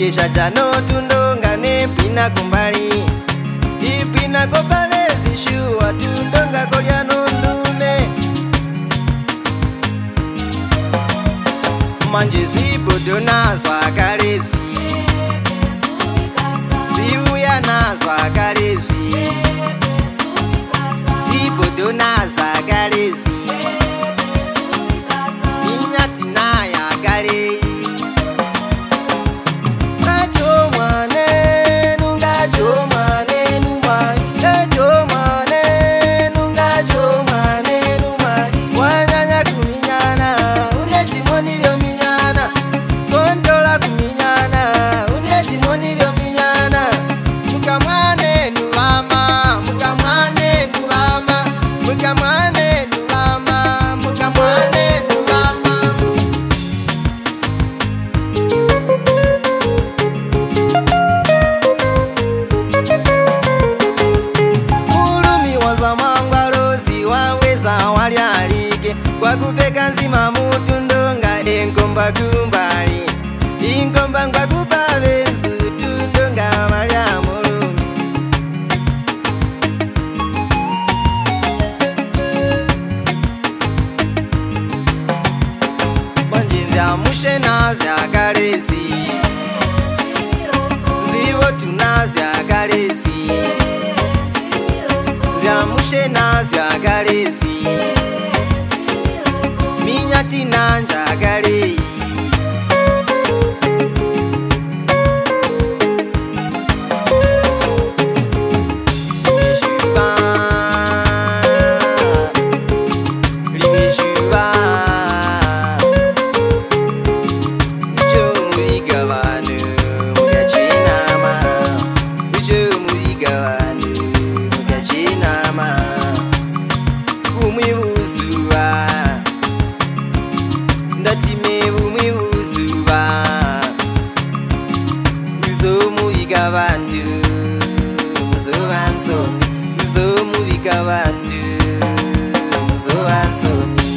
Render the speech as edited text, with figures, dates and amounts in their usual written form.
Kisha jano tundonga ne pina kumbali ipina kopale sishua tundonga kolya nondume manje zibodo nazwa kalesi siuya nazwa kalesi zibodo nazwa kalesi inyati naya kalesi kwa kupeka nzima mutundonga engomba kumbali ingomba ngwa kupave tundonga malya mulumi manjinza mushena zya kalesi zivo tunazya kalesi zya mushena zya kalesi minyati nanja gali Limishuba ujo muigabanu mugachinama ujo muigabanu mugachinama umwibuzuwa ndatime umwibuzuwa uzomuiga bantu muzobansomi uzomuiga bantu muzobansomi